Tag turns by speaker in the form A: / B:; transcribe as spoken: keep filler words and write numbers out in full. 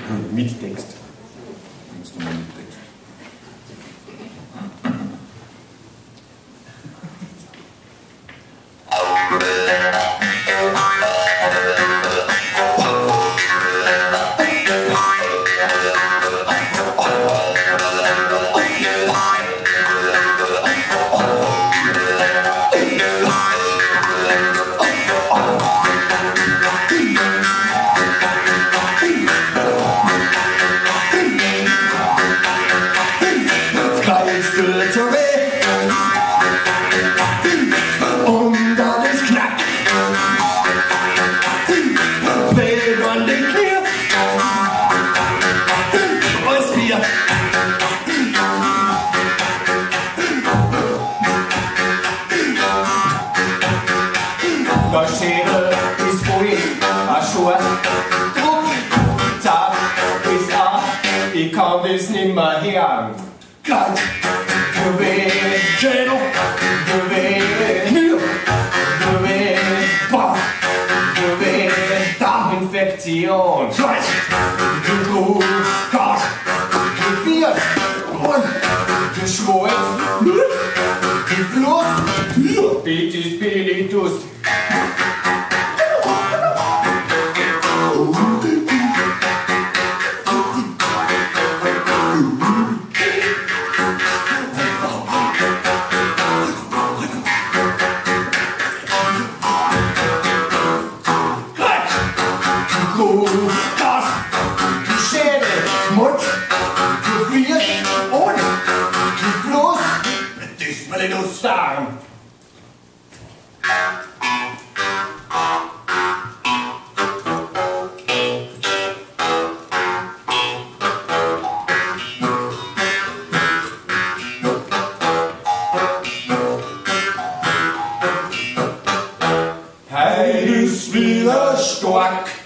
A: Mit tekst.
B: Instrument tekst.
A: Schere ist Ui, Aschur, Druck, Tab ist A, ich komm bis nimmer her. Kalt, Gewehr, Gelo, Gewehr, Knie, Gewehr, Bach, Gewehr, Darminfektion, Schweiß, Geruch, Gas, Geviert, und Geschwollen, Gefluss, Betis, Pelitus. Das, die Schädel, Mund, Geviert und Gefluss, Dysmelinusdarm. Hey, ist wieder stark.